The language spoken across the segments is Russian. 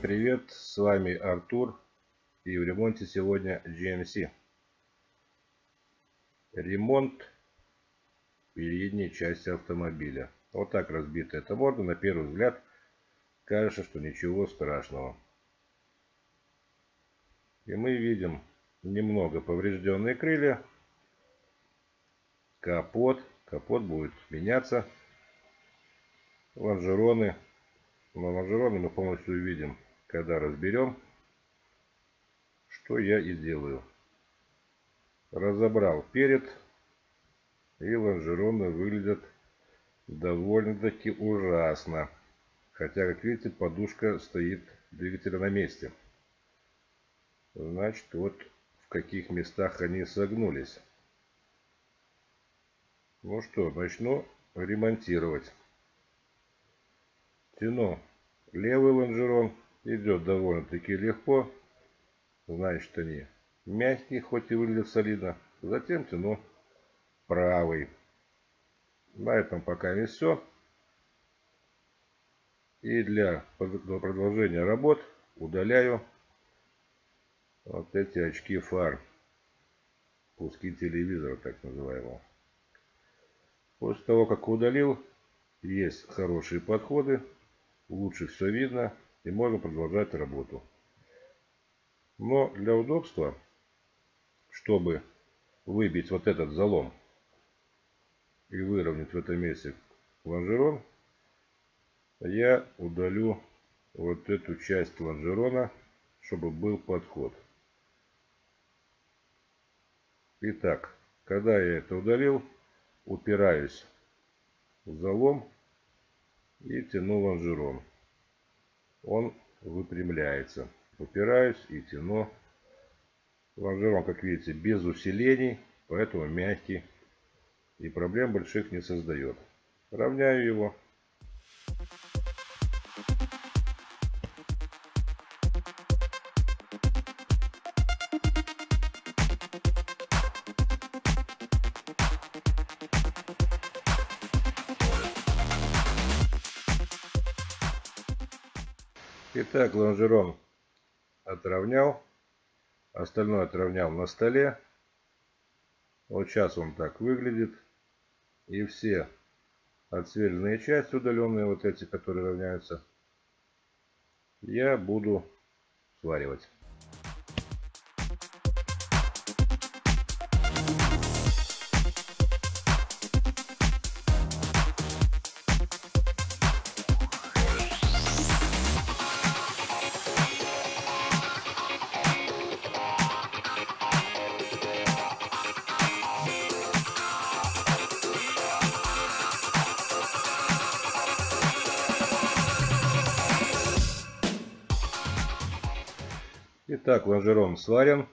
привет, с вами Артур, и в ремонте сегодня GMC. Ремонт передней части автомобиля. Вот так разбита эта морда, на первый взгляд кажется, что ничего страшного. И мы видим немного поврежденные крылья, капот будет меняться, лонжероны. Но лонжероны мы полностью увидим, когда разберем, что я и делаю. Разобрал перед, и лонжероны выглядят довольно-таки ужасно. Хотя, как видите, подушка стоит двигателя на месте. Значит, вот в каких местах они согнулись. Ну что, начну ремонтировать. Тяну левый лонжерон. Идет довольно-таки легко. Значит, они мягкие, хоть и выглядят солидно. Затем тяну правый. На этом пока не все. И для продолжения работ удаляю вот эти очки фар. Куски телевизора, так называемого. После того, как удалил, есть хорошие подходы. Лучше все видно. И можно продолжать работу. Но для удобства, чтобы выбить вот этот залом и выровнять в этом месте лонжерон, я удалю вот эту часть лонжерона, чтобы был подход. Итак, когда я это удалил, упираюсь в залом и тяну лонжерон. Он выпрямляется. Упираюсь и тяну. Лонжерон, как видите, без усилений, поэтому мягкий и проблем больших не создает. Равняю его. Итак, лонжерон отровнял. Остальное отровнял на столе. Вот сейчас он так выглядит. И все отсверленные части, удаленные, вот эти, которые равняются, я буду сваривать. Итак, лонжерон сварен.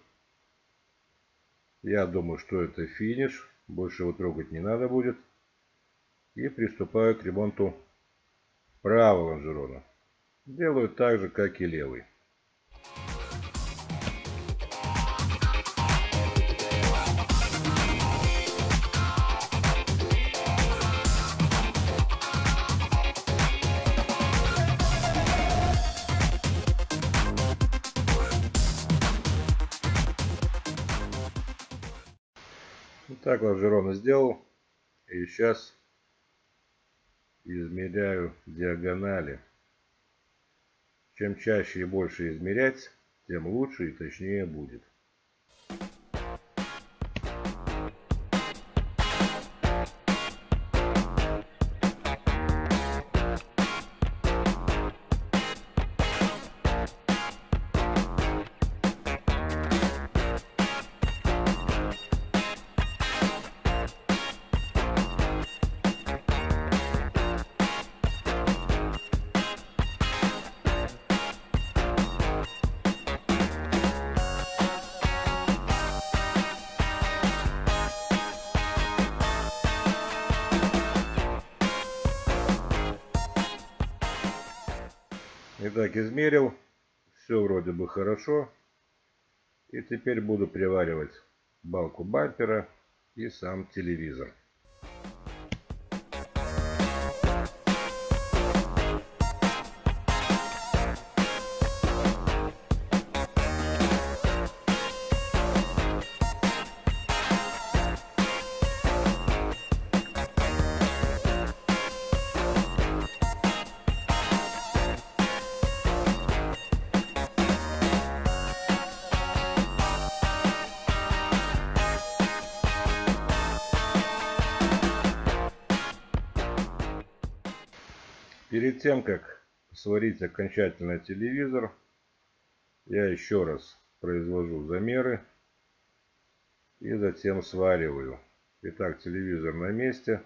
Я думаю, что это финиш. Больше его трогать не надо будет. И приступаю к ремонту правого лонжерона. Делаю так же, как и левый. Так лонжероны сделал. И сейчас измеряю диагонали. Чем чаще и больше измерять, тем лучше и точнее будет. Итак, измерил. Все вроде бы хорошо. И теперь буду приваривать балку бампера и сам телевизор. Перед тем, как сварить окончательно телевизор, я еще раз произвожу замеры и затем свариваю. Итак, телевизор на месте.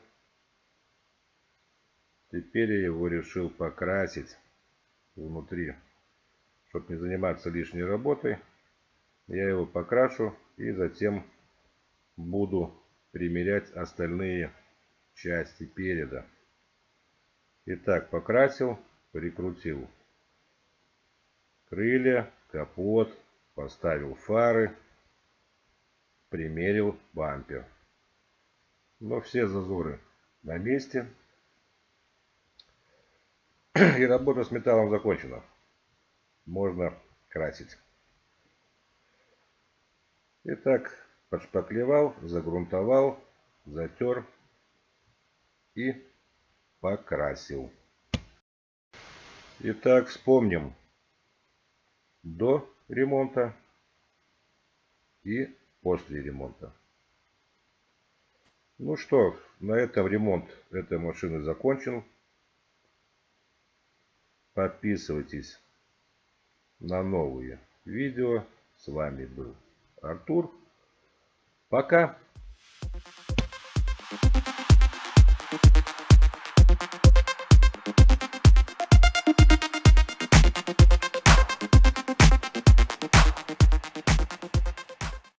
Теперь я его решил покрасить внутри. Чтобы не заниматься лишней работой, я его покрашу и затем буду примерять остальные части переда. Итак, покрасил, прикрутил крылья, капот, поставил фары, примерил бампер. Но все зазоры на месте. И работа с металлом закончена. Можно красить. Итак, подшпаклевал, загрунтовал, затер и покрасил. Итак, вспомним до ремонта и после ремонта. Ну что, на этом ремонт этой машины закончен. Подписывайтесь на новые видео. С вами был Артур. Пока!